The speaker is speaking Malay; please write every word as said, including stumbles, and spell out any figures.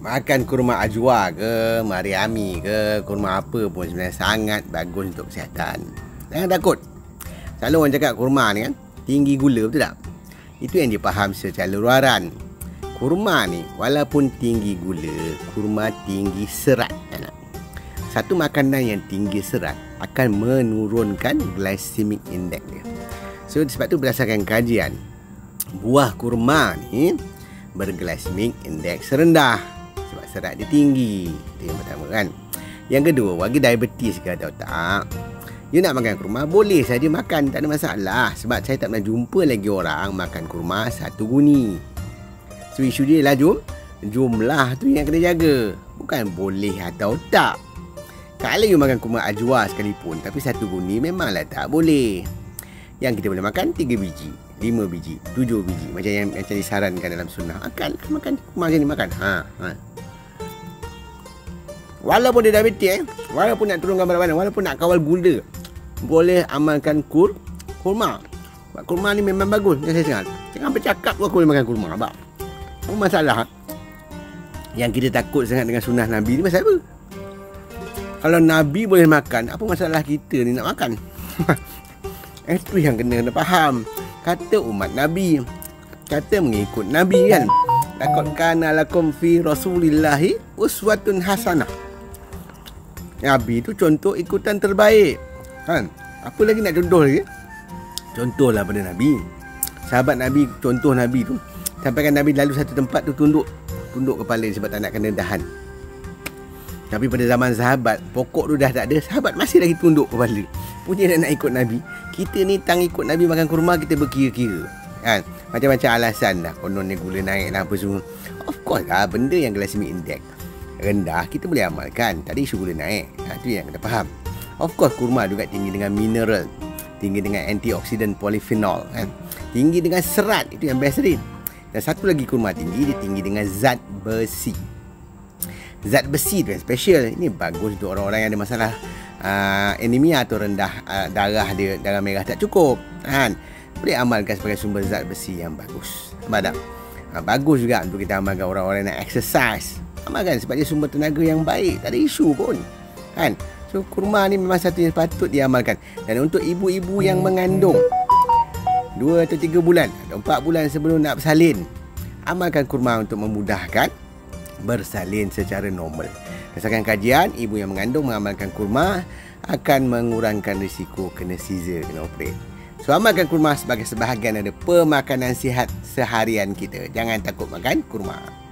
Makan kurma ajwa ke, mariami ke, kurma apa pun sebenarnya sangat bagus untuk kesihatan. Jangan takut. Selalu orang cakap kurma ni kan tinggi gula, betul tak? Itu yang dipaham secara luaran. Kurma ni walaupun tinggi gula, kurma tinggi serat. Satu makanan yang tinggi serat akan menurunkan glycemic index dia. So sebab tu berdasarkan kajian, buah kurma ni berglycemic index rendah sebab serat dia tinggi. Itu yang pertama kan. Yang kedua, bagi diabetes ke atau tak, you nak makan kurma boleh saja makan, tak ada masalah. Sebab saya tak pernah jumpa lagi orang makan kurma satu guni. So isu dia lah jom, jumlah tu yang kena jaga, bukan boleh atau tak. Kalau you makan kurma ajwa sekalipun tapi satu guni, memanglah tak boleh. Yang kita boleh makan tiga biji, lima biji, tujuh biji, macam yang macam disarankan dalam sunnah. Makan, makan kurma macam ni makan. Ha, ha. Walaupun dia diabetes, eh, walaupun nak turunkan berat badan, walaupun nak kawal gula, boleh amalkan kur kurma. Sebab kurma ni memang bagus. Yang saya cakap, jangan bercakap aku boleh makan kurma. Abang, apa masalah? Yang kita takut sangat dengan sunnah Nabi ni pasal apa? Kalau Nabi boleh makan, apa masalah kita ni nak makan? Itu yang kena kena faham. Kata umat Nabi, kata mengikut Nabi kan, laqad kana lakum fi rasulillahi uswatun hasanah. Nabi tu contoh ikutan terbaik kan. Apa lagi nak contoh lagi? Contohlah pada Nabi. Sahabat Nabi, contoh Nabi tu, sampaikan Nabi lalu satu tempat tu tunduk tunduk kepala sebab tak nak kena dahan. Tapi pada zaman sahabat, pokok tu dah tak ada, sahabat masih lagi tunduk kepala. Punya nak, nak ikut Nabi. Kita ni tang ikut Nabi makan kurma, kita berkira-kira kan. Macam-macam alasan dah, kononnya gula naik lah apa semua. Of course lah, benda yang glycemic index rendah kita boleh amalkan. Tak ada isu gula naik. Ha, itu yang kita faham. Of course kurma juga tinggi dengan mineral, tinggi dengan antioksidan polyphenol kan? Tinggi dengan serat, itu yang best tadi. Dan satu lagi kurma tinggi, dia tinggi dengan zat besi. Zat besi tu yang special. Ini bagus untuk orang-orang yang ada masalah uh, anemia atau rendah uh, darah dia, darah merah tak cukup kan? Boleh amalkan sebagai sumber zat besi yang bagus. Nampak tak? Uh, bagus juga untuk kita amalkan orang-orang yang nak exercise. Amalkan sebab dia sumber tenaga yang baik, tak ada isu pun kan. So kurma ni memang satu yang patut diamalkan. Dan untuk ibu-ibu yang mengandung dua atau tiga bulan atau empat bulan sebelum nak bersalin, amalkan kurma untuk memudahkan bersalin secara normal. Berdasarkan kajian, ibu yang mengandung mengamalkan kurma akan mengurangkan risiko kena caesar, kena operate. So amalkan kurma sebagai sebahagian dari pemakanan sihat seharian kita. Jangan takut makan kurma.